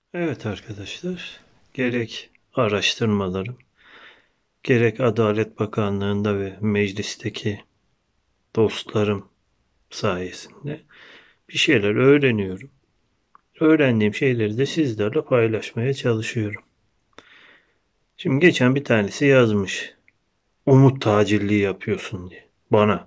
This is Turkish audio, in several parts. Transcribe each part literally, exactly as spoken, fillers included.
Evet arkadaşlar, gerek araştırmalarım, gerek Adalet Bakanlığı'nda ve meclisteki dostlarım sayesinde bir şeyler öğreniyorum. Öğrendiğim şeyleri de sizlerle paylaşmaya çalışıyorum. Şimdi geçen bir tanesi yazmış. Umut tacirliği yapıyorsun diye. Bana.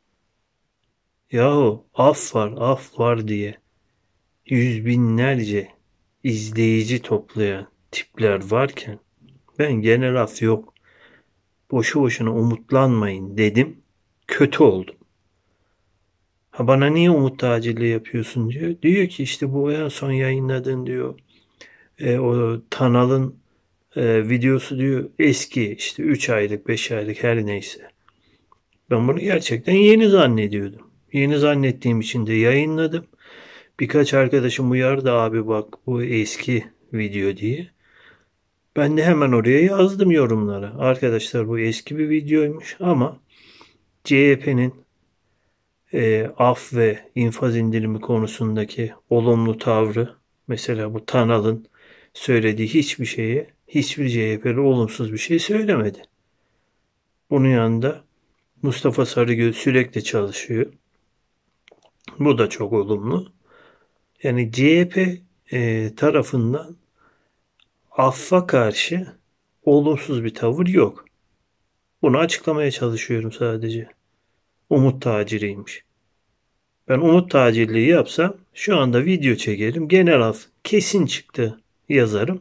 Yahu af var, af var diye yüz binlerce izleyici toplayan tipler varken ben genel af yok, boşu boşuna umutlanmayın dedim. Kötü oldum. Ha bana niye umut tacirliği yapıyorsun diyor. Diyor ki işte bu en son yayınladığın diyor. E, o Tanal'ın e, videosu diyor eski işte üç aylık beş aylık her neyse. Ben bunu gerçekten yeni zannediyordum. Yeni zannettiğim için de yayınladım. Birkaç arkadaşım uyardı abi bak bu eski video diye. Ben de hemen oraya yazdım yorumlara. Arkadaşlar bu eski bir videoymuş ama C H P'nin e, af ve infaz indirimi konusundaki olumlu tavrı, mesela bu Tanal'ın söylediği hiçbir şeye hiçbir C H P'li olumsuz bir şey söylemedi. Bunun yanında Mustafa Sarıgül sürekli çalışıyor. Bu da çok olumlu. Yani C H P e, tarafından affa karşı olumsuz bir tavır yok. Bunu açıklamaya çalışıyorum sadece. Umut taciriymiş. Ben umut tacirliği yapsam şu anda video çekerim. Genel af kesin çıktı yazarım.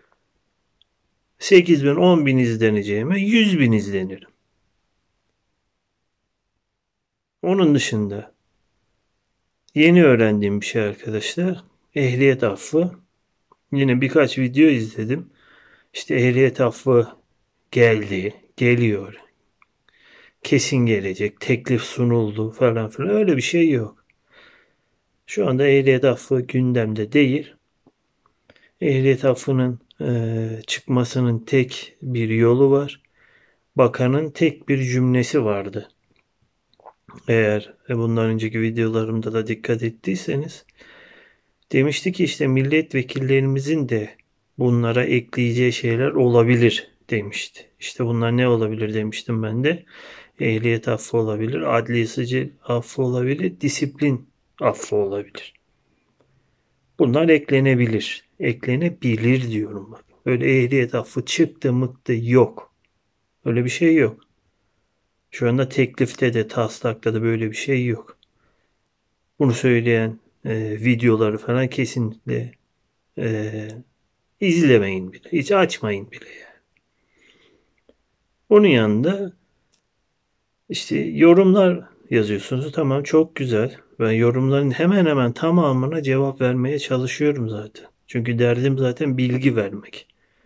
sekiz bin on bin izleneceğime yüz bin izlenirim. Onun dışında yeni öğrendiğim bir şey arkadaşlar. Ehliyet affı. Yine birkaç video izledim. İşte ehliyet affı geldi, geliyor. Kesin gelecek, teklif sunuldu falan filan. Öyle bir şey yok. Şu anda ehliyet affı gündemde değil. Ehliyet affının e, çıkmasının tek bir yolu var. Bakanın tek bir cümlesi vardı. Eğer bundan önceki videolarımda da dikkat ettiyseniz demişti ki işte milletvekillerimizin de bunlara ekleyeceği şeyler olabilir demişti. İşte bunlar ne olabilir demiştim ben de. Ehliyet affı olabilir, adli sicil affı olabilir, disiplin affı olabilir. Bunlar eklenebilir. Eklenebilir diyorum bak. Öyle ehliyet affı çıktı mıktı yok. Öyle bir şey yok. Şu anda teklifte de taslakta da böyle bir şey yok. Bunu söyleyen e, videoları falan kesinlikle e, izlemeyin bile. Hiç açmayın bile yani. Onun yanında işte yorumlar yazıyorsunuz. Tamam çok güzel. Ben yorumların hemen hemen tamamına cevap vermeye çalışıyorum zaten. Çünkü derdim zaten bilgi vermek.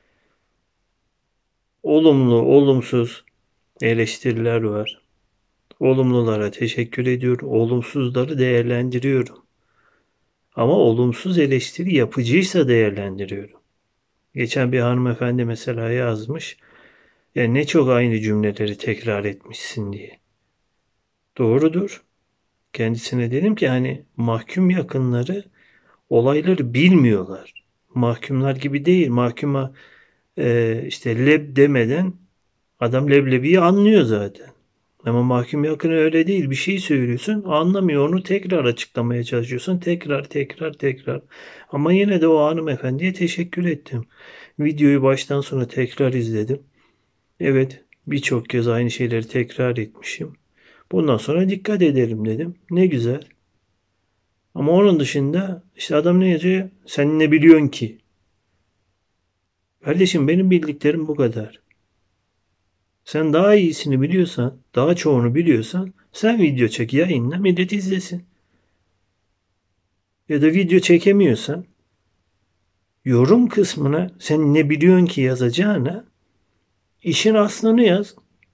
Olumlu, olumsuz eleştiriler var. Olumlulara teşekkür ediyorum. Olumsuzları değerlendiriyorum. Ama olumsuz eleştiri yapıcıysa değerlendiriyorum. Geçen bir hanımefendi mesela yazmış. Ya ne çok aynı cümleleri tekrar etmişsin diye. Doğrudur. Kendisine dedim ki hani mahkum yakınları olayları bilmiyorlar. Mahkumlar gibi değil. Mahkuma e, işte leb demeden adam leblebiyi anlıyor zaten. Ama mahkum yakını öyle değil. Bir şey söylüyorsun, anlamıyor. Onu tekrar açıklamaya çalışıyorsun. Tekrar, tekrar, tekrar. Ama yine de o hanımefendiye teşekkür ettim. Videoyu baştan sona tekrar izledim. Evet, birçok kez aynı şeyleri tekrar etmişim. Bundan sonra dikkat ederim dedim. Ne güzel. Ama onun dışında işte adam ne yazıyor? Sen ne biliyorsun ki? Kardeşim benim bildiklerim bu kadar. Sen daha iyisini biliyorsan, daha çoğunu biliyorsan sen video çek, yayınla, millet izlesin. Ya da video çekemiyorsan yorum kısmına sen ne biliyorsun ki yazacağına işin aslını yaz.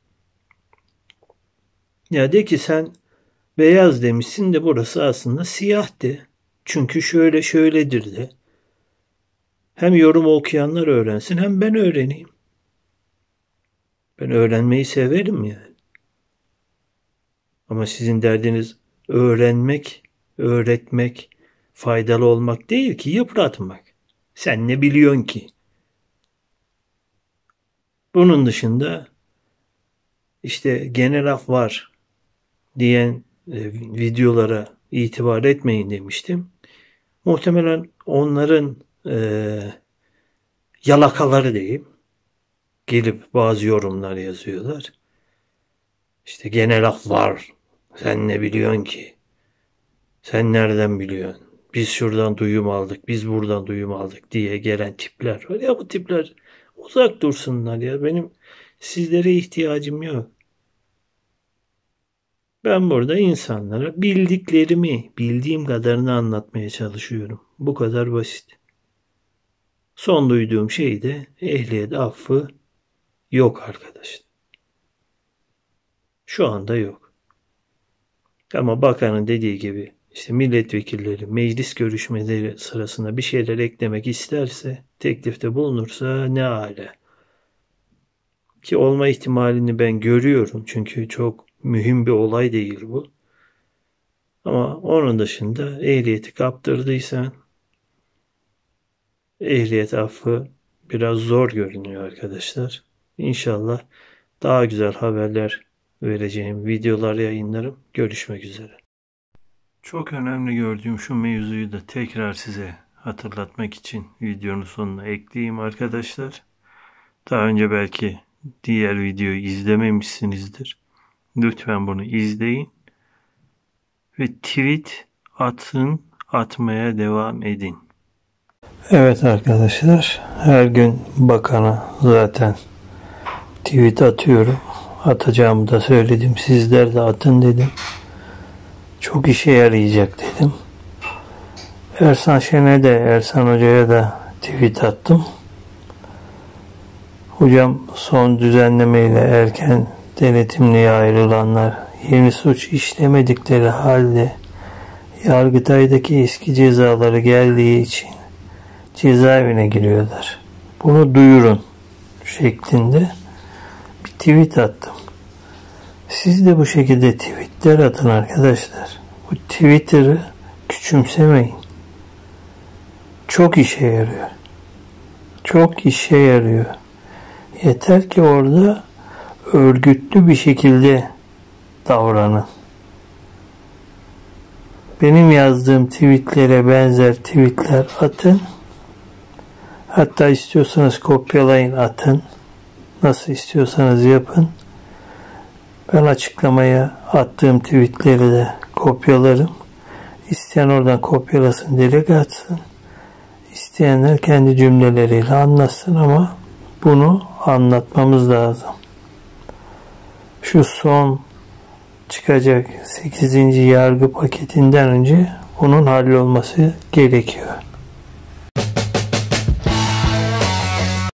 Ya de ki sen beyaz demişsin de burası aslında siyah de. Çünkü şöyle şöyledir de. Hem yorum okuyanlar öğrensin hem ben öğreneyim. Ben öğrenmeyi severim yani. Ama sizin derdiniz öğrenmek, öğretmek, faydalı olmak değil ki yıpratmak. Sen ne biliyorsun ki? Bunun dışında işte genel af var diyen e, videolara itibar etmeyin demiştim. Muhtemelen onların e, yalakaları diyeyim. Gelip bazı yorumlar yazıyorlar. İşte genel af var. Sen ne biliyorsun ki? Sen nereden biliyorsun? Biz şuradan duyum aldık, biz buradan duyum aldık diye gelen tipler var. Ya bu tipler uzak dursunlar ya. Benim sizlere ihtiyacım yok. Ben burada insanlara bildiklerimi, bildiğim kadarını anlatmaya çalışıyorum. Bu kadar basit. Son duyduğum şey de ehliyet affı yok arkadaşlar. Şu anda yok. Ama bakanın dediği gibi işte milletvekilleri meclis görüşmeleri sırasında bir şeyler eklemek isterse, teklifte bulunursa ne âlâ. Ki olma ihtimalini ben görüyorum. Çünkü çok mühim bir olay değil bu. Ama onun dışında ehliyeti kaptırdıysan ehliyet affı biraz zor görünüyor arkadaşlar. İnşallah daha güzel haberler vereceğim videolar yayınlarım. Görüşmek üzere. Çok önemli gördüğüm şu mevzuyu da tekrar size hatırlatmak için videonun sonuna ekleyeyim arkadaşlar. Daha önce belki diğer videoyu izlememişsinizdir. Lütfen bunu izleyin. Ve tweet atın, atmaya devam edin. Evet arkadaşlar, her gün bakana zaten tweet atıyorum. Atacağımı da söyledim. Sizler de atın dedim. Çok işe yarayacak dedim. Ersan Şen'e de, Ersan Hoca'ya da tweet attım. Hocam son düzenlemeyle erken denetimliğe ayrılanlar yeni suç işlemedikleri halde Yargıtay'daki eski cezaları geldiği için cezaevine giriyorlar. Bunu duyurun şeklinde bir tweet attım. Siz de bu şekilde tweetler atın arkadaşlar. Bu Twitter'ı küçümsemeyin. Çok işe yarıyor. Çok işe yarıyor. Yeter ki orada örgütlü bir şekilde davranın. Benim yazdığım tweetlere benzer tweetler atın. Hatta istiyorsanız kopyalayın, atın. Nasıl istiyorsanız yapın. Ben açıklamaya attığım tweetleri de kopyalarım. İsteyen oradan kopyalasın, direkt atsın. İsteyenler kendi cümleleriyle anlatsın ama bunu anlatmamız lazım. Şu son çıkacak sekizinci yargı paketinden önce bunun hallolması gerekiyor.